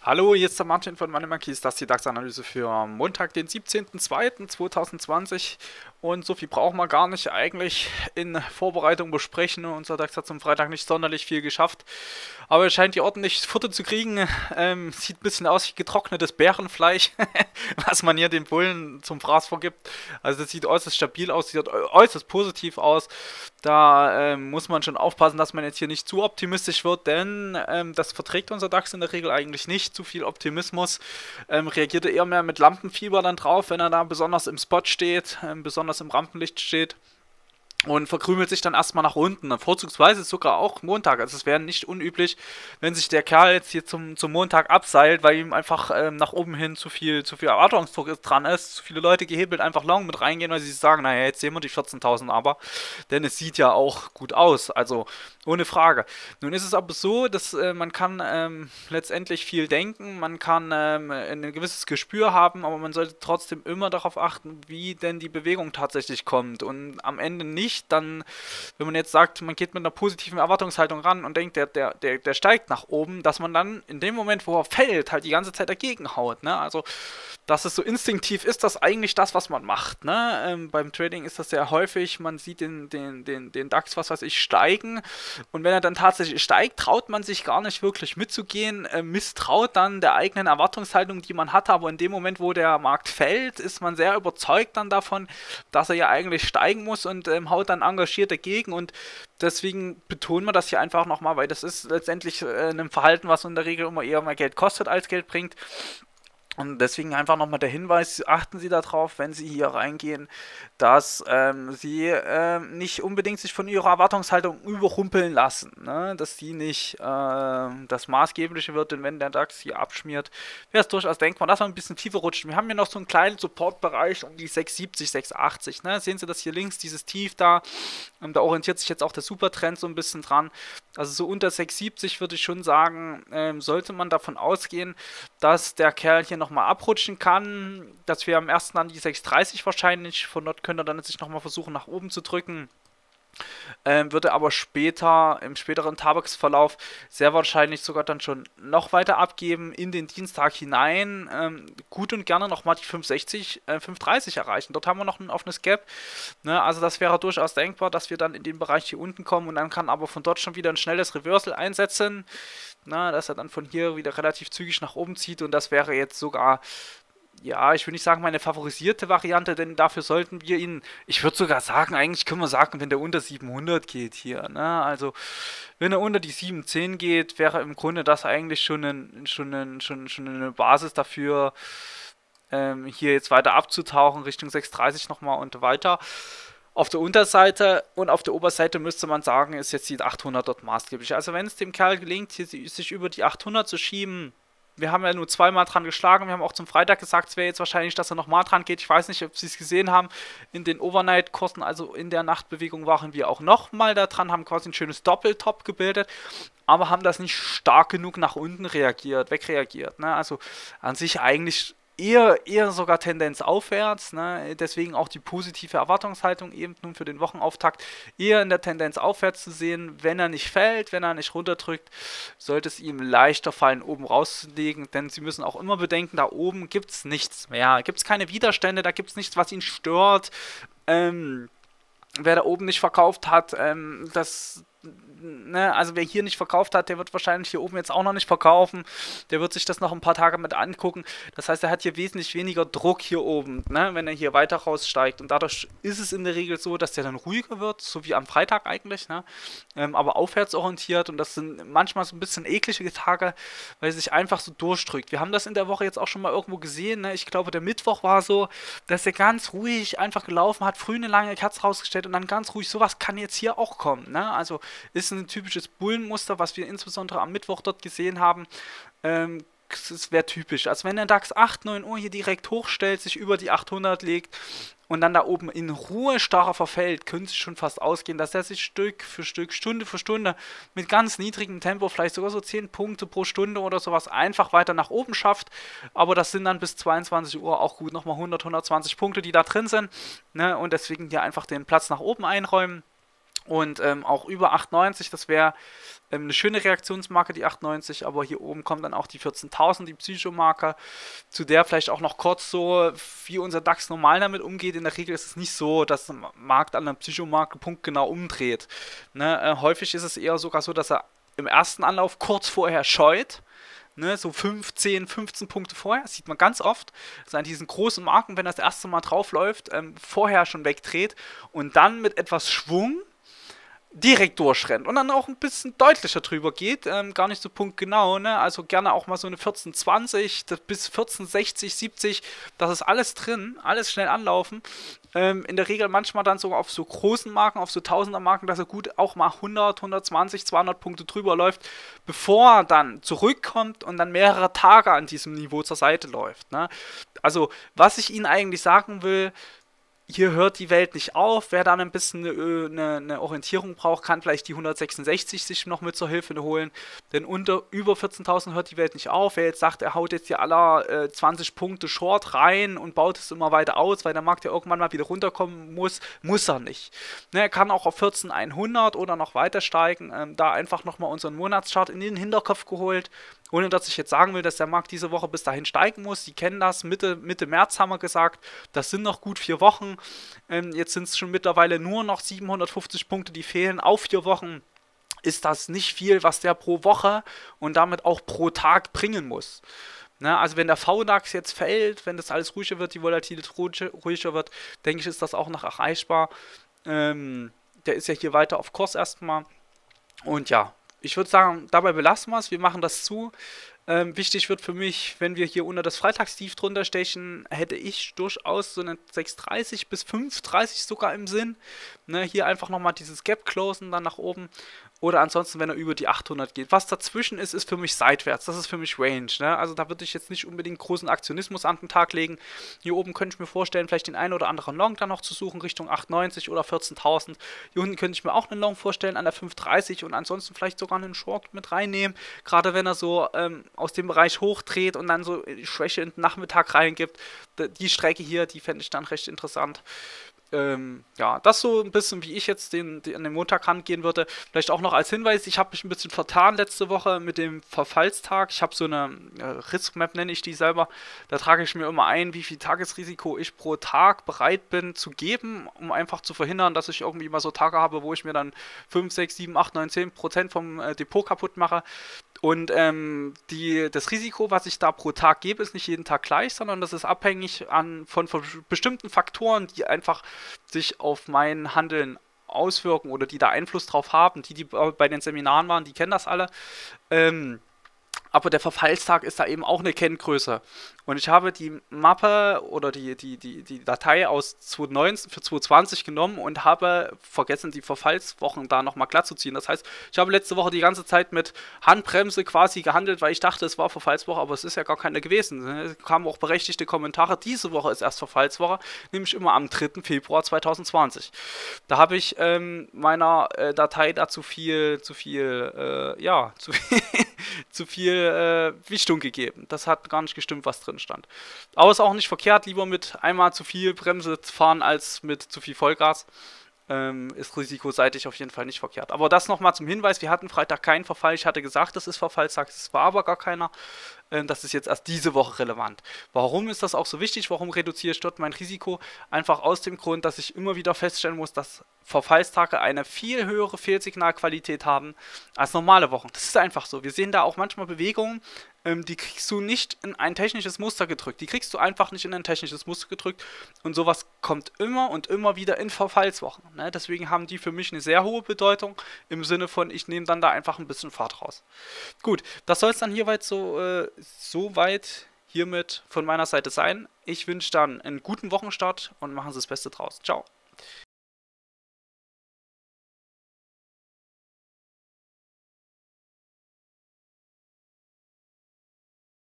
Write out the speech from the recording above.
Hallo, hier ist der Martin von Money Monkeys, das ist die DAX-Analyse für Montag, den 17.02.2020 und so viel brauchen wir gar nicht eigentlich in Vorbereitung besprechen. Unser DAX hat zum Freitag nicht sonderlich viel geschafft, aber er scheint die ordentlich Futter zu kriegen. Sieht ein bisschen aus wie getrocknetes Bärenfleisch, was man hier den Bullen zum Fraß vorgibt. Also das sieht äußerst stabil aus, sieht äußerst positiv aus. Da muss man schon aufpassen, dass man jetzt hier nicht zu optimistisch wird, denn das verträgt unser DAX in der Regel eigentlich nicht. Zu viel Optimismus reagiert er eher mehr mit Lampenfieber dann drauf, wenn er da besonders im Spot steht, besonders im Rampenlicht steht. Und verkrümelt sich dann erstmal nach unten. Vorzugsweise sogar auch Montag. Also es wäre nicht unüblich, wenn sich der Kerl jetzt hier zum Montag abseilt, weil ihm einfach nach oben hin zu viel Erwartungsdruck dran ist. Zu viele Leute gehebelt einfach long mit reingehen, weil sie sagen, naja, jetzt sehen wir die 14.000 aber. Denn es sieht ja auch gut aus. Also ohne Frage. Nun ist es aber so, dass man kann letztendlich viel denken. Man kann ein gewisses Gespür haben, aber man sollte trotzdem immer darauf achten, wie denn die Bewegung tatsächlich kommt. Und am Ende nicht dann, wenn man jetzt sagt, man geht mit einer positiven Erwartungshaltung ran und denkt, der steigt nach oben, dass man dann in dem Moment, wo er fällt, halt die ganze Zeit dagegen haut, ne? Also, dass es so instinktiv ist, das eigentlich das, was man macht, ne? Beim Trading ist das sehr häufig, man sieht den DAX, was weiß ich, steigen und wenn er dann tatsächlich steigt, traut man sich gar nicht wirklich mitzugehen, misstraut dann der eigenen Erwartungshaltung, die man hatte, aber in dem Moment, wo der Markt fällt, ist man sehr überzeugt dann davon, dass er ja eigentlich steigen muss und haut dann engagiert dagegen und deswegen betonen wir das hier einfach nochmal, weil das ist letztendlich ein Verhalten, was in der Regel immer eher mehr Geld kostet als Geld bringt. Und deswegen einfach nochmal der Hinweis, achten Sie darauf, wenn Sie hier reingehen, dass Sie nicht unbedingt sich von Ihrer Erwartungshaltung überrumpeln lassen, ne? Dass die nicht das Maßgebliche wird, denn wenn der DAX hier abschmiert, wäre es durchaus denkbar, dass man ein bisschen tiefer rutscht. Wir haben hier noch so einen kleinen Supportbereich um die 670, 680, ne? Sehen Sie das hier links, dieses Tief da, da orientiert sich jetzt auch der Supertrend so ein bisschen dran. Also so unter 670 würde ich schon sagen, sollte man davon ausgehen, dass der Kerl hier nochmal abrutschen kann, dass wir am ersten dann die 630 wahrscheinlich, von dort könnte er dann sich nochmal versuchen nach oben zu drücken. Würde aber später, im späteren Tagesverlauf, sehr wahrscheinlich sogar dann schon noch weiter abgeben in den Dienstag hinein. Gut und gerne nochmal die 560, 530 erreichen. Dort haben wir noch ein offenes Gap. Ne? Also das wäre durchaus denkbar, dass wir dann in den Bereich hier unten kommen und dann kann aber von dort schon wieder ein schnelles Reversal einsetzen. Na, dass er dann von hier wieder relativ zügig nach oben zieht und das wäre jetzt sogar, ja, ich will nicht sagen meine favorisierte Variante, denn dafür sollten wir ihn, ich würde sogar sagen, eigentlich können wir sagen, wenn der unter 700 geht hier, ne, also wenn er unter die 710 geht, wäre im Grunde das eigentlich schon eine Basis dafür, hier jetzt weiter abzutauchen, Richtung 630 nochmal und weiter. Auf der Unterseite und auf der Oberseite müsste man sagen, ist jetzt die 800 dort maßgeblich. Also wenn es dem Kerl gelingt, hier sich über die 800 zu schieben, wir haben ja nur zweimal dran geschlagen, wir haben auch zum Freitag gesagt, es wäre jetzt wahrscheinlich, dass er nochmal dran geht. Ich weiß nicht, ob Sie es gesehen haben, in den Overnight-Kursen, also in der Nachtbewegung waren wir auch nochmal da dran, haben quasi ein schönes Doppeltop gebildet, aber haben das nicht stark genug nach unten wegreagiert. Ne? Also an sich eigentlich eher sogar Tendenz aufwärts, ne? Deswegen auch die positive Erwartungshaltung eben nun für den Wochenauftakt eher in der Tendenz aufwärts zu sehen. Wenn er nicht fällt, wenn er nicht runterdrückt, sollte es ihm leichter fallen, oben rauszulegen, denn Sie müssen auch immer bedenken, da oben gibt es nichts mehr, gibt es keine Widerstände, da gibt es nichts, was ihn stört. Wer da oben nicht verkauft hat, also wer hier nicht verkauft hat, der wird wahrscheinlich hier oben jetzt auch noch nicht verkaufen. Der wird sich das noch ein paar Tage mit angucken. Das heißt, er hat hier wesentlich weniger Druck hier oben, ne, wenn er hier weiter raussteigt. Und dadurch ist es in der Regel so, dass der dann ruhiger wird, so wie am Freitag eigentlich, ne, aber aufwärts orientiert. Und das sind manchmal so ein bisschen eklige Tage, weil er sich einfach so durchdrückt. Wir haben das in der Woche jetzt auch schon mal irgendwo gesehen. Ne? Ich glaube, der Mittwoch war so, dass er ganz ruhig einfach gelaufen hat, früh eine lange Kerze rausgestellt und dann ganz ruhig. Sowas kann jetzt hier auch kommen. Ne? Also ist ein typisches Bullenmuster, was wir insbesondere am Mittwoch dort gesehen haben. Es wäre typisch. Also wenn der DAX 8, 9 Uhr hier direkt hochstellt, sich über die 800 legt und dann da oben in Ruhe starrer verfällt, könnte es schon fast ausgehen, dass er sich Stück für Stück, Stunde für Stunde mit ganz niedrigem Tempo, vielleicht sogar so 10 Punkte pro Stunde oder sowas, einfach weiter nach oben schafft. Aber das sind dann bis 22 Uhr auch gut nochmal 100, 120 Punkte, die da drin sind. Ne? Und deswegen hier einfach den Platz nach oben einräumen. Und auch über 8,90, das wäre eine schöne Reaktionsmarke, die 8,90, aber hier oben kommt dann auch die 14.000, die Psychomarke, zu der vielleicht auch noch kurz so, wie unser DAX normal damit umgeht. In der Regel ist es nicht so, dass der Markt an der Psychomarke punktgenau umdreht. Ne? Häufig ist es eher sogar so, dass er im ersten Anlauf kurz vorher scheut. Ne, so 5, 10, 15 Punkte vorher, das sieht man ganz oft, dass an diesen großen Marken, wenn das erste Mal drauf läuft, vorher schon wegdreht und dann mit etwas Schwung direkt durchrennt und dann auch ein bisschen deutlicher drüber geht, gar nicht so punktgenau, ne? Also gerne auch mal so eine 14,20 bis 14,60, 70, das ist alles drin, alles schnell anlaufen. In der Regel manchmal dann sogar auf so großen Marken, auf so Tausender Marken, dass er gut auch mal 100, 120, 200 Punkte drüber läuft, bevor er dann zurückkommt und dann mehrere Tage an diesem Niveau zur Seite läuft, ne? Also, was ich Ihnen eigentlich sagen will, hier hört die Welt nicht auf. Wer dann ein bisschen eine Orientierung braucht, kann vielleicht die 166 sich noch mit zur Hilfe holen. Denn über 14.000 hört die Welt nicht auf. Wer jetzt sagt, er haut jetzt hier aller 20 Punkte Short rein und baut es immer weiter aus, weil der Markt ja irgendwann mal wieder runterkommen muss, muss er nicht. Ne, er kann auch auf 14.100 oder noch weiter steigen. Da einfach nochmal unseren Monatschart in den Hinterkopf geholt. Ohne dass ich jetzt sagen will, dass der Markt diese Woche bis dahin steigen muss. Sie kennen das. Mitte März haben wir gesagt. Das sind noch gut 4 Wochen. Jetzt sind es schon mittlerweile nur noch 750 Punkte, die fehlen. Auf 4 Wochen ist das nicht viel, was der pro Woche und damit auch pro Tag bringen muss. Ne, also wenn der VDAX jetzt fällt, wenn das alles ruhiger wird, die Volatilität ruhiger wird, denke ich, ist das auch noch erreichbar. Der ist ja hier weiter auf Kurs erstmal. Und ja, ich würde sagen, dabei belassen wir es. Wir machen das zu. Wichtig wird für mich, wenn wir hier unter das Freitagstief drunter stechen, hätte ich durchaus so eine 6,30 bis 5,30 sogar im Sinn. Ne, hier einfach nochmal dieses Gap closen, dann nach oben. Oder ansonsten, wenn er über die 800 geht. Was dazwischen ist, ist für mich seitwärts. Das ist für mich Range. Ne? Also da würde ich jetzt nicht unbedingt großen Aktionismus an den Tag legen. Hier oben könnte ich mir vorstellen, vielleicht den einen oder anderen Long dann noch zu suchen, Richtung 8,90 oder 14.000. Hier unten könnte ich mir auch einen Long vorstellen an der 5,30 und ansonsten vielleicht sogar einen Short mit reinnehmen. Gerade wenn er so aus dem Bereich hochdreht und dann so Schwäche in den Nachmittag reingibt. Die Strecke hier, die fände ich dann recht interessant. Ja, das so ein bisschen, wie ich jetzt an den Montag rangehen würde. Vielleicht auch noch als Hinweis, ich habe mich ein bisschen vertan letzte Woche mit dem Verfallstag. Ich habe so eine Risk-Map, nenne ich die selber. Da trage ich mir immer ein, wie viel Tagesrisiko ich pro Tag bereit bin zu geben, um einfach zu verhindern, dass ich irgendwie mal so Tage habe, wo ich mir dann 5, 6, 7, 8, 9, 10% vom Depot kaputt mache. Und das Risiko, was ich da pro Tag gebe, ist nicht jeden Tag gleich, sondern das ist abhängig von bestimmten Faktoren, die einfach sich auf mein Handeln auswirken oder die da Einfluss drauf haben. Die bei den Seminaren waren, die kennen das alle. Aber der Verfallstag ist da eben auch eine Kenngröße. Und ich habe die Mappe oder die Datei aus 2019 für 2020 genommen und habe vergessen, die Verfallswochen da nochmal glatt zu ziehen. Das heißt, ich habe letzte Woche die ganze Zeit mit Handbremse quasi gehandelt, weil ich dachte, es war Verfallswoche, aber es ist ja gar keine gewesen. Es kamen auch berechtigte Kommentare. Diese Woche ist erst Verfallswoche, nämlich immer am 3. Februar 2020. Da habe ich meiner Datei da zu viel Wichtung gegeben. Das hat gar nicht gestimmt, was drin stand. Aber ist auch nicht verkehrt, lieber mit einmal zu viel Bremse fahren als mit zu viel Vollgas. Ist risikoseitig auf jeden Fall nicht verkehrt. Aber das nochmal zum Hinweis, wir hatten Freitag keinen Verfall. Ich hatte gesagt, das ist Verfallstag, es war aber gar keiner. Das ist jetzt erst diese Woche relevant. Warum ist das auch so wichtig? Warum reduziere ich dort mein Risiko? Einfach aus dem Grund, dass ich immer wieder feststellen muss, dass Verfallstage eine viel höhere Fehlsignalqualität haben als normale Wochen. Das ist einfach so. Wir sehen da auch manchmal Bewegungen, die kriegst du nicht in ein technisches Muster gedrückt. Die kriegst du einfach nicht in ein technisches Muster gedrückt. Und sowas kommt immer und immer wieder in Verfallswochen. Ne? Deswegen haben die für mich eine sehr hohe Bedeutung im Sinne von, ich nehme dann da einfach ein bisschen Fahrt raus. Gut, das soll es dann hierweit soweit hiermit von meiner Seite sein. Ich wünsche dann einen guten Wochenstart und machen Sie das Beste draus. Ciao.